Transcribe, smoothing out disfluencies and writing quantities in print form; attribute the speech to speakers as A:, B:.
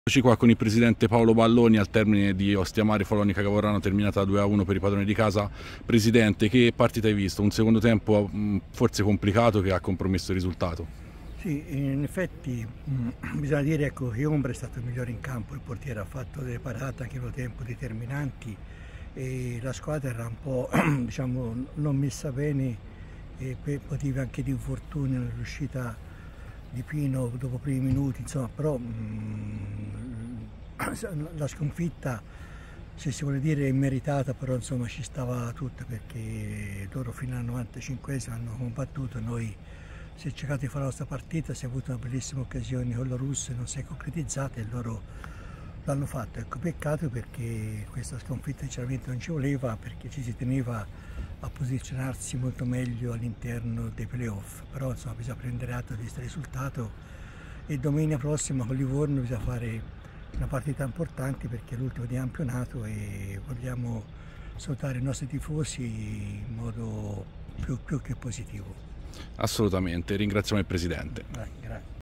A: Eccoci qua con il presidente Paolo Palloni al termine di Ostia Mare Follonica Cavorano, terminata 2-1 per i padroni di casa. Presidente, che partita hai visto? Un secondo tempo forse complicato che ha compromesso il risultato.
B: Sì, in effetti bisogna dire ecco, che Ombra è stato il migliore in campo, il portiere ha fatto delle parate anche nel tempo determinanti e la squadra era un po' diciamo, non messa bene e per motivi anche di infortunio nell'uscita di Pino dopo i primi minuti, insomma, però la sconfitta, se si vuole dire, è immeritata, però insomma ci stava tutta perché loro fino al 95esimo hanno combattuto, noi si è cercato di fare la nostra partita, si è avuto una bellissima occasione con la Russia, non si è concretizzata e loro l'hanno fatto. Ecco, peccato perché questa sconfitta sinceramente non ci voleva, perché ci si teneva a posizionarsi molto meglio all'interno dei playoff, però insomma bisogna prendere atto di questo risultato e domenica prossima con Livorno bisogna fare una partita importante perché è l'ultimo di campionato e vogliamo salutare i nostri tifosi in modo più che positivo.
A: Assolutamente, ringraziamo il presidente.
B: Grazie.